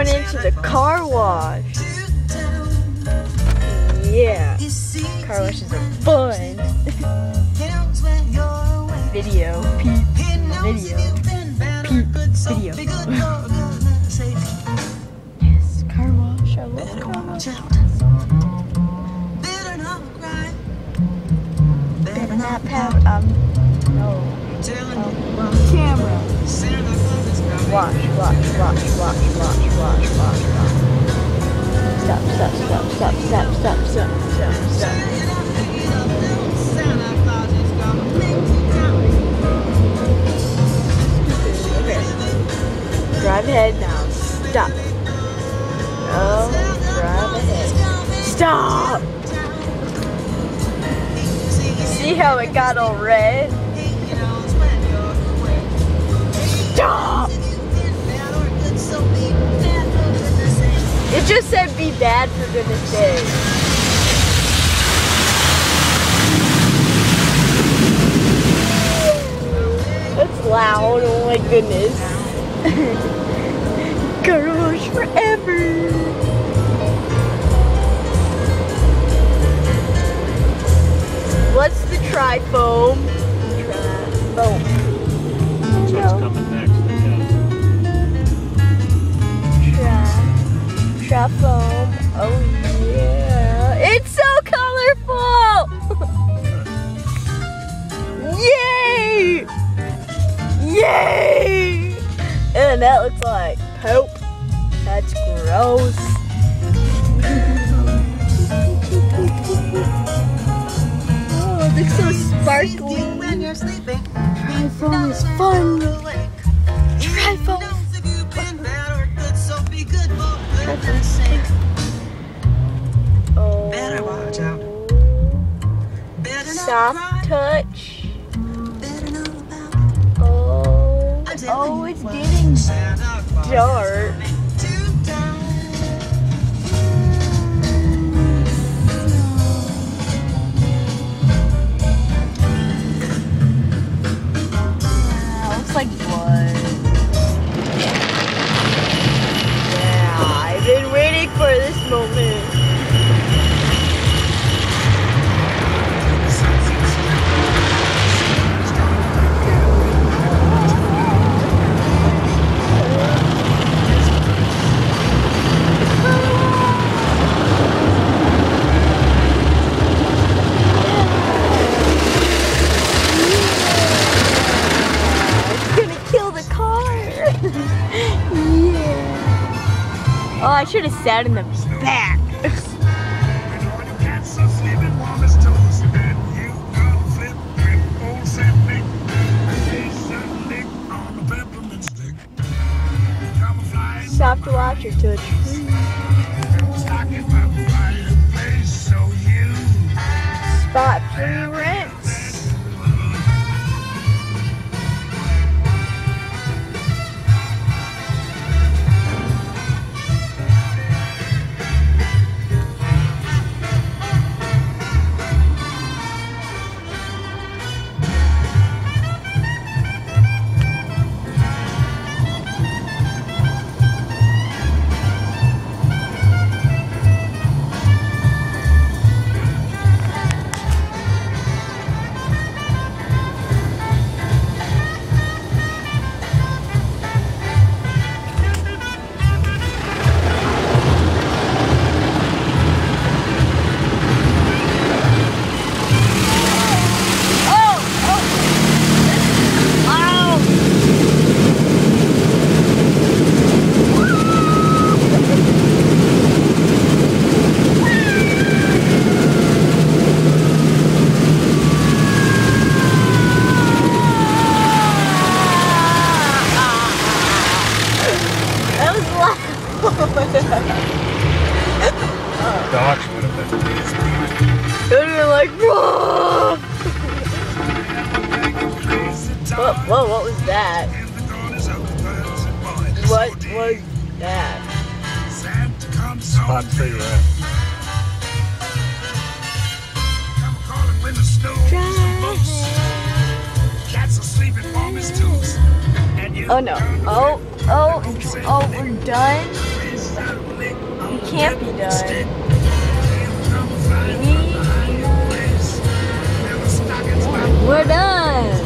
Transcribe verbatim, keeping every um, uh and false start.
going into the car wash. Yeah, car washes are fun. Video, peep, video, peep, video. Yes, car wash. I love car wash. Better not pout. Um, no. Um, camera. Wash, wash, wash, wash, wash, wash, wash, wash. Stop, stop, stop, stop, stop, stop, stop, stop, stop. Okay. Drive ahead now. Stop. Oh, drive ahead. Stop! See how it got all red? Stop! It just said be bad for goodness sake. That's loud, oh my goodness. Car wash forever. What's the tri-foam? Tri-foam. That's what's coming next, I guess. Tri-foam. Oh yeah. It's so colorful! Yay! Yay! And that looks like poop. That's gross. Oh, it looks so sparkly. Tri-foam is fun. Tri-foam. Oh. Soft touch. Oh. Oh, it's getting dark. Like blood. Yeah, I've been waiting for this moment. Oh, I should have sat in the back. Soft watch or touch? Spot free rinse. Dogs would have been. It would have been like, whoa! Whoa, whoa, what was that? What was that? Spot free rinse. Oh no. Oh, oh, oh, we're done. can't be done. We, We're done.